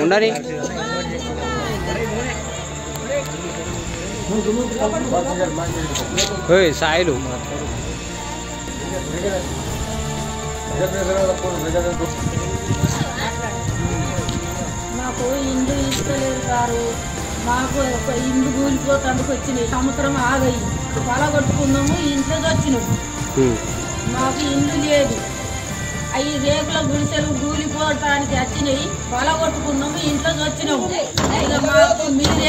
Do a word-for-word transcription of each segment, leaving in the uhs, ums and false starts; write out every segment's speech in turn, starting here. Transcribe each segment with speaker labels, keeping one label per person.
Speaker 1: ఉండని సాయిలు
Speaker 2: మాకు ఇండ్లు ఇస్తలేదు గారు. మాకు ఒక ఇండ్లు కూలిపోతానికి వచ్చినాయి. సంవత్సరం ఆగాయి. పలగొట్టుకున్నాము, ఇంట్లోకి వచ్చినాము. మాకు ఇండ్లు లేదు. అవి రేకుల గుడిసెలు కూలిపోవటానికి వచ్చినాయి. పలగొట్టుకున్నాము, ఇంట్లోకి వచ్చినాము. ఇక మాకు మీరే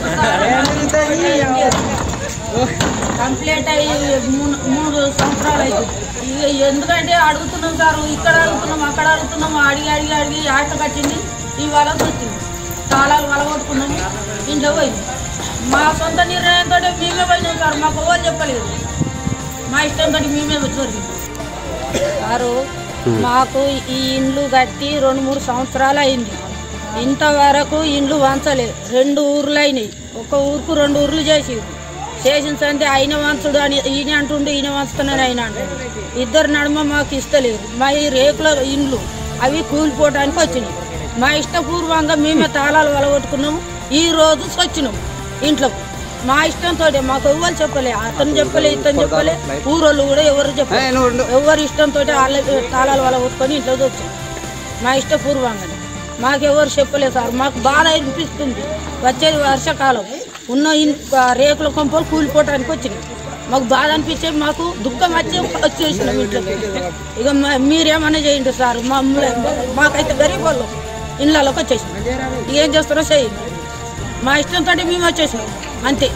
Speaker 2: కంప్లీట్ అయ్యి మూడు మూడు సంవత్సరాలు అవుతుంది. ఇక ఎందుకంటే అడుగుతున్నాం సార్, ఇక్కడ అడుగుతున్నాం, అక్కడ అడుగుతున్నాము. అడిగి అడిగి అడిగి ఆటకు వచ్చింది. ఇవాళ వచ్చింది. తాళాలు వలగొట్టుకున్నాము, ఇంట్లో పోయింది. మా సొంత నిర్ణయంతో మేమే పోయినాం సార్. మాకు ఎవరు చెప్పలేదు. మా ఇష్టంతో మేమే దొరికింది సారు. మాకు ఈ ఇండ్లు కట్టి రెండు మూడు సంవత్సరాలు అయింది. ఇంతవరకు ఇండ్లు వంచలేదు. రెండు ఊర్లు అయినాయి. ఒక ఊరుకు రెండు ఊర్లు చేసి చేసిన సంతే అయిన వంచుడు అని ఈయన అంటుండే, ఈయన వంచుతున్నాను ఆయన అంటుండే. ఇద్దరు నడుమ మాకు ఇస్తలేదు. మా ఈ రేకుల ఇండ్లు అవి కూలిపోవడానికి వచ్చినాయి. మా ఇష్టపూర్వంగా మేమే తాళాలు వలగొట్టుకున్నాము. ఈ రోజు వచ్చినాము ఇంట్లో. మా ఇష్టంతో మాకు ఎవరు చెప్పలే. అతను చెప్పలే, ఇతను చెప్పలే, ఊరోళ్ళు కూడా ఎవరు చెప్పలే. ఎవరి ఇష్టంతో వాళ్ళ తాళాలు వలగొట్టుకొని ఇంట్లోకి వచ్చాం. మా ఇష్టపూర్వంగా మాకెవరు చెప్పలేదు సార్. మాకు బాధ అనిపిస్తుంది. వచ్చేది వర్షాకాలం, ఉన్న రేకుల కొంపలు కూలిపోవడానికి వచ్చినాయి. మాకు బాధ అనిపించేది, మాకు దుఃఖం వచ్చి వచ్చేసినాం ఇంట్లోకి. ఇక మీరేమన్నా చేయండి సార్. మమ్మల్ని మాకైతే గరీబ్ వాళ్ళు ఇళ్ళలోకి వచ్చేసినాం. ఏం చేస్తారో చేయండి. మా ఇష్టంతో మేము వచ్చేసినాం అంతే.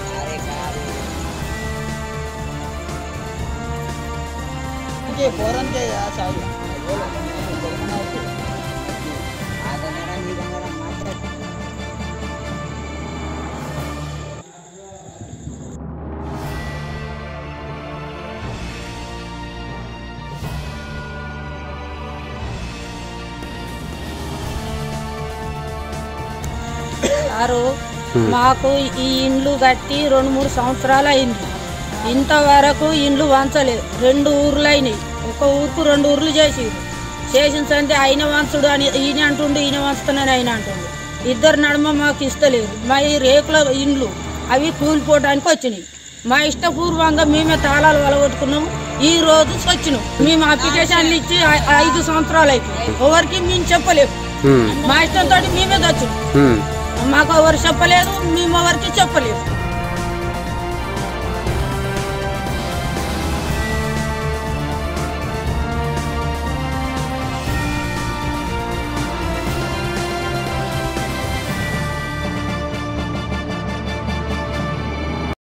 Speaker 2: సారు మాకు ఈ ఇండ్లు కట్టి రెండు మూడు సంవత్సరాలు అయింది. ఇంతవరకు ఇండ్లు వంచలేదు. రెండు ఊర్లు అయినాయి. ఒక ఊరుకు రెండు ఊర్లు చేసి చేసిన సంతే అయిన వంచుడు అని ఈయన అంటుండే, ఈయన వంచుతున్నాను ఆయన అంటుండే. ఇద్దరు నడుమ మాకు ఇస్తలేదు. మా ఈ రేకుల ఇండ్లు అవి కూలిపోవడానికి వచ్చినాయి. మా ఇష్టపూర్వంగా మేమే తాళాలు వలగొట్టుకున్నాము. ఈ రోజు వచ్చినాం. మేము అప్లికేషన్లు ఇచ్చి ఐదు సంవత్సరాలు అయిపోయి ఎవరికి మేము చెప్పలేము. మా ఇష్టంతో మేమే వచ్చినాం. మాకు ఎవరు చెప్పలేదు, మేము ఎవరికి చెప్పలేదు.